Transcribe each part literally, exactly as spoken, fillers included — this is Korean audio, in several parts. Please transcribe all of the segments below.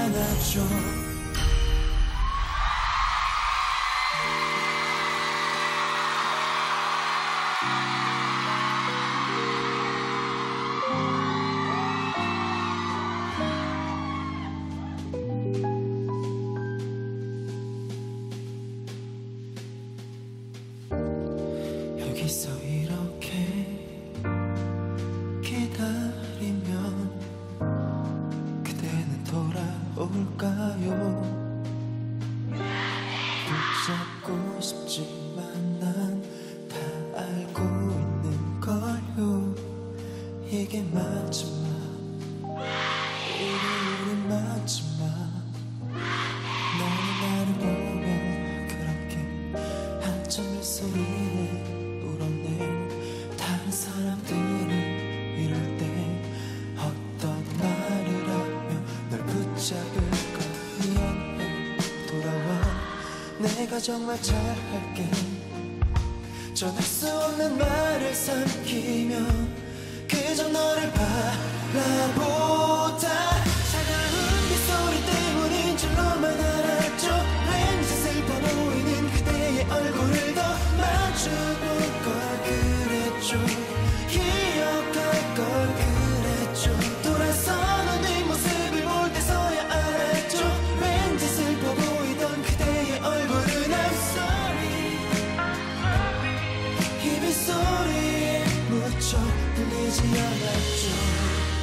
않았죠. 여기서 이렇게 기다리면 그대는 돌아올까요? 붙잡고 싶지만 난 다 알고 있는 걸요. 이게 마지막, 이게 우리 마지막. 너는 나를 보며 그렇게 한참을 소리내 울어내. 다른 사람들이 이럴 때 어떤 말을 하며 널 붙잡을까. 미안해 돌아와, 내가 정말 잘할게. 전할 수 없는 말을 삼키며 그저 너를 바라보다 차가운 빗소리 때문인 줄로만 알았죠. 왠지 슬퍼 보이는 그대의 얼굴을 더 마주볼 걸 그랬죠. 기억할 걸 그랬죠. 돌아서는 뒷모습을 볼 때서야 알았죠. 왠지 슬퍼 보이던 그대의 얼굴은 I'm sorry. 이 빗소리에 무척 들리지 않았죠.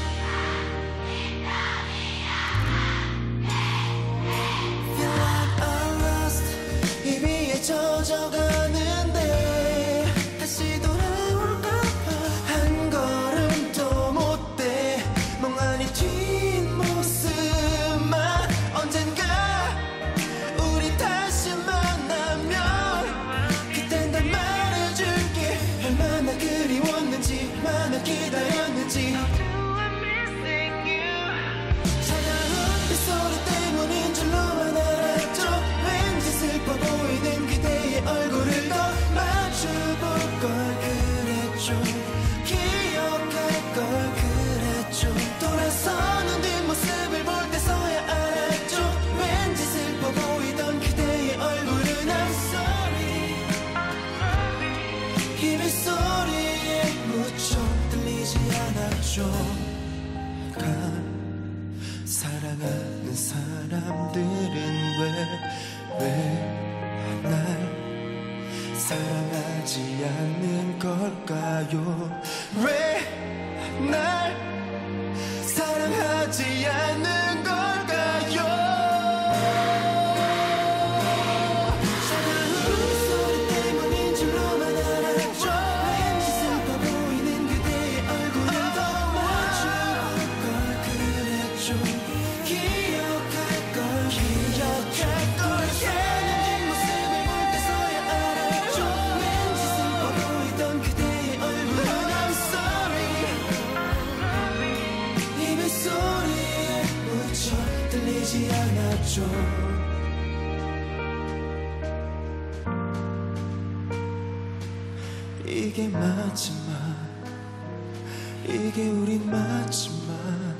젖어가는데 다시 돌아올까봐 한 걸음도 못 돼. 멍하니 뒷모습만 언젠가 우리 다시 만나면 그땐 다 말해줄게. 얼마나 그리웠는지 얼마나 기다렸는지. 차가운 빗소리 때문인 줄로만 알았죠. 왠지 슬퍼 보이는 그대의 얼굴을 더 마주볼 걸 그랬죠. 기억할 걸 그랬죠. 돌아서는 뒷모습을 볼 때서야 알았죠. 왠지 슬퍼 보이던 그대의 얼굴은 I'm sorry. 이 빗소리에 무척 들리지 않았죠. 사랑하는 사람들은 왜, 왜 날 사랑하지 않는 걸까요? 왜 날 사랑하지 않는 걸까요? 차가운 빗소리 때문인 줄로만 알았죠. 왠지 슬퍼 보이는 그대의 얼굴을 더 마주볼 걸 그랬죠. 기억할 걸 기억할 걸 뒷모습을 볼 때서야 알았죠. 왠지 슬퍼 보이던 그대의 얼굴은 I'm sorry. 이 빗소리에 무척 들리지 않았죠. 이게 마지막, 이게 우리 마지막.